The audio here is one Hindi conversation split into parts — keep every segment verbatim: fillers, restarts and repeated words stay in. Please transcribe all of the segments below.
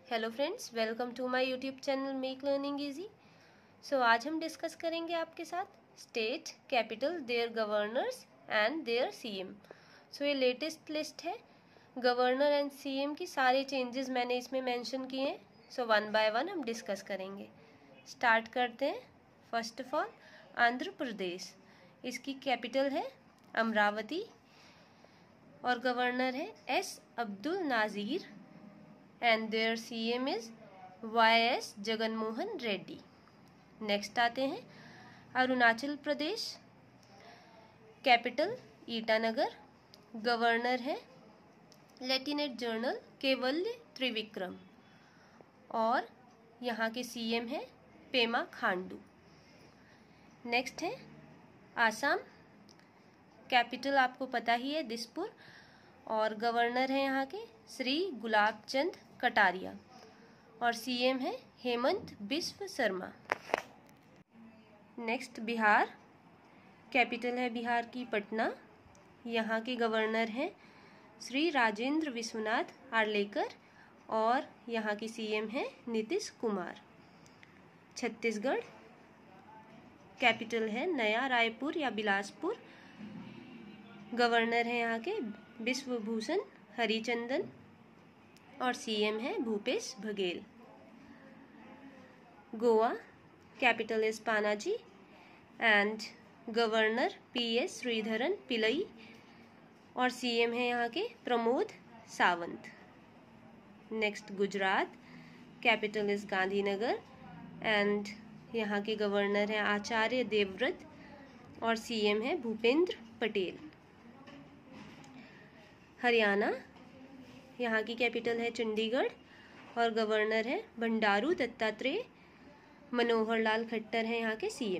Hello friends, welcome to my YouTube channel make learning easy. So आज हम डिस्कस करेंगे आपके साथ state capital, their governors and their CM. So ये लेटेस्ट लिस्ट है, गवर्नर एंड सीएम की सारे चेंजेस मैंने इसमें मेंशन किए हैं। सो वन बाय वन हम डिस्कस करेंगे। स्टार्ट करते हैं। First of all, Andhra Pradesh, इसकी कैपिटल है अमरावती और गवर्नर है S Abdul Nazeer and their C M is Y S Jaganmohan Reddy. Next आते हैं अरुणाचल प्रदेश, कैपिटल ईटानगर, गवर्नर है लेफ्टिनेंट जनरल केवल्य त्रिविक्रम और यहाँ के C M है पेमा खांडू। नेक्स्ट है आसाम, कैपिटल आपको पता ही है दिसपुर और गवर्नर है यहाँ के श्री गुलाब चंद कटारिया और सीएम है हेमंत बिस्व शर्मा। नेक्स्ट बिहार, कैपिटल है बिहार की पटना, यहाँ के गवर्नर हैं श्री राजेंद्र विश्वनाथ आर्लेकर और यहाँ की सीएम है नीतीश कुमार। छत्तीसगढ़, कैपिटल है नया रायपुर या बिलासपुर, गवर्नर है यहाँ के विश्वभूषण हरिचंदन और सीएम है Bhupesh Baghel. Goa, capital is Panaji and governor P S Sreedharan Pillai और सीएम है यहाँ के Pramod Sawant. Next Gujarat, capital is Gandhinagar and यहाँ के गवर्नर हैं आचार्य देवव्रत और सीएम है भूपेंद्र पटेल। हरियाणा, यहाँ की कैपिटल है चंडीगढ़ और गवर्नर है बंडारू दत्तात्रेय, मनोहर लाल खट्टर है यहाँ के सीएम।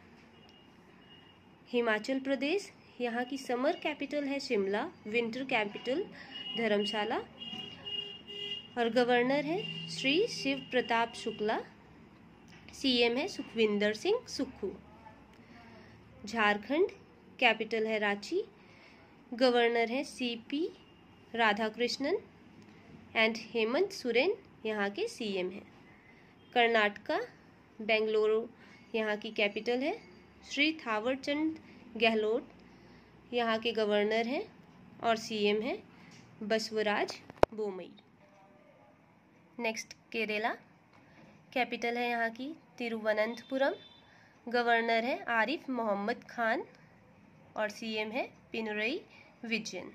हिमाचल प्रदेश, यहाँ की समर कैपिटल है शिमला, विंटर कैपिटल धर्मशाला और गवर्नर है श्री शिव प्रताप शुक्ला, सीएम है सुखविंदर सिंह सुक्खू। झारखंड, कैपिटल है रांची, गवर्नर है सीपी राधाकृष्णन एंड हेमंत सोरेन यहाँ के सीएम हैं। कर्नाटका, बेंगलुरु, यहाँ की कैपिटल है श्री थावरचंद गहलोत, यहाँ के गवर्नर हैं और सीएम है बसवराज बोमई। नेक्स्ट केरला, कैपिटल है यहाँ की तिरुवनंतपुरम, गवर्नर है आरिफ मोहम्मद खान और सीएम है Pinarayi Vijayan.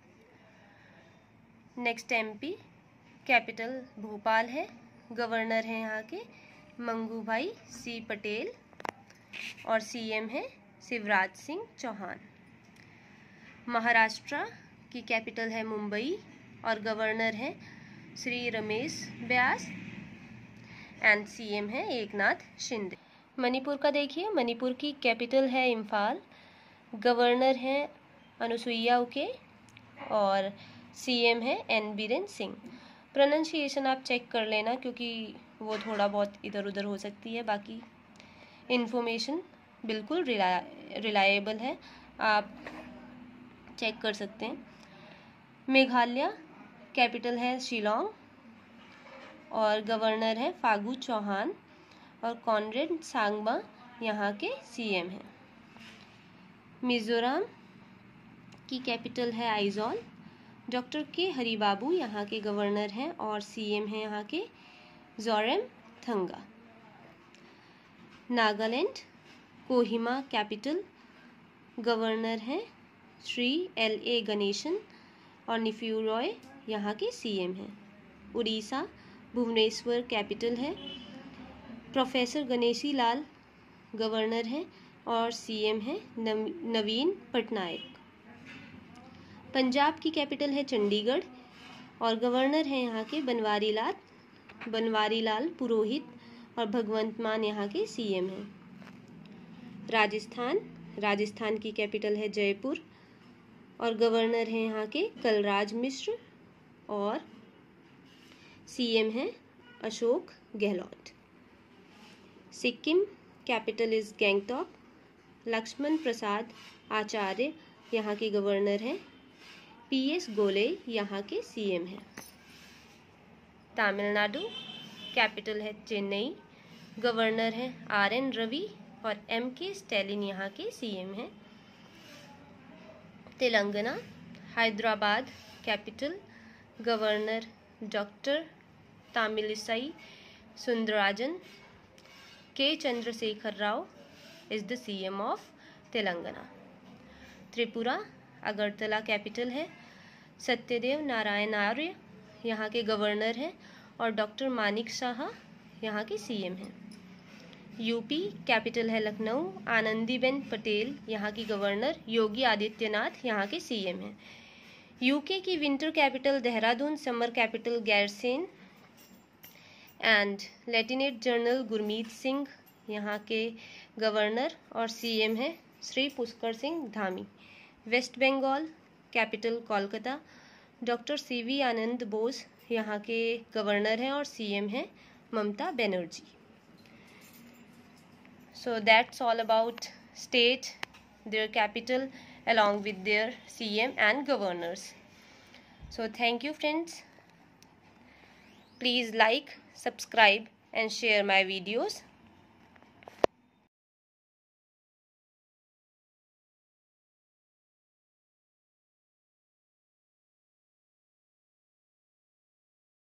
Next MP, capital Bhopal है, गवर्नर है यहाँ के मंगूभाई सी पटेल और सीएम है शिवराज सिंह चौहान। महाराष्ट्र की कैपिटल है मुंबई और गवर्नर है श्री रमेश व्यास एंड सीएम है एकनाथ शिंदे। मणिपुर का देखिए, मणिपुर की कैपिटल है इम्फाल, गवर्नर हैं अनुसुईया उके और सीएम है एन बीरेन सिंह। प्रोनाउंसिएशन आप चेक कर लेना क्योंकि वो थोड़ा बहुत इधर उधर हो सकती है, बाकी इन्फॉर्मेशन बिल्कुल रिला रिलायबल है, आप चेक कर सकते हैं। मेघालय, कैपिटल है शिलोंग और गवर्नर है फागू चौहान और कॉनरेड सांगमा यहाँ के सीएम हैं। मिजोरम की कैपिटल है आइजॉल, डॉक्टर के हरिबाबू यहाँ के गवर्नर हैं और सीएम हैं यहाँ के Zoramthanga. Nagaland, Kohima capital, governor हैं श्री एल ए गणेशन और निफ्यू रॉय यहाँ के सीएम हैं। उड़ीसा, भुवनेश्वर कैपिटल है, प्रोफेसर गणेशी लाल गवर्नर हैं और सीएम हैं नवीन पटनायक। पंजाब की कैपिटल है चंडीगढ़ और गवर्नर हैं यहाँ के बनवारी लाल बनवारी लाल पुरोहित और भगवंत मान यहाँ के सीएम हैं। राजस्थान, राजस्थान की कैपिटल है जयपुर और गवर्नर हैं यहाँ के कलराज मिश्र और सीएम हैं अशोक गहलोत। सिक्किम, कैपिटल इज गैंगटॉक, लक्ष्मण प्रसाद आचार्य यहाँ के गवर्नर हैं, पी एस गोले यहाँ के सीएम हैं। तमिलनाडु, कैपिटल है चेन्नई, गवर्नर हैं आर एन रवि और एम के स्टैलिन यहाँ के सीएम हैं। Telangana, Hyderabad, capital, governor doctor Tamilisai Soundararajan, K Chandrasekhar Rao is the CM of Telangana. Tripura, Agartala capital है, सत्यदेव नारायण आर्य यहाँ के गवर्नर हैं और डॉक्टर मानिक शाह यहाँ के सीएम हैं। यूपी, कैपिटल है लखनऊ, आनंदीबेन पटेल यहाँ की गवर्नर, योगी आदित्यनाथ यहाँ के सीएम हैं। यूके की winter capital Dehradun, summer capital Gairsain and lieutenant general Gurmeet Singh यहाँ के गवर्नर और सीएम हैं Shri Pushkar Singh Dhami. West Bengal, capital Kolkata, doctor C V Ananda Bose यहाँ के गवर्नर हैं और सीएम हैं Mamata Banerjee. So that's all about state, their capital along with their C M and governors. So thank you friends. Please like, subscribe and share my videos.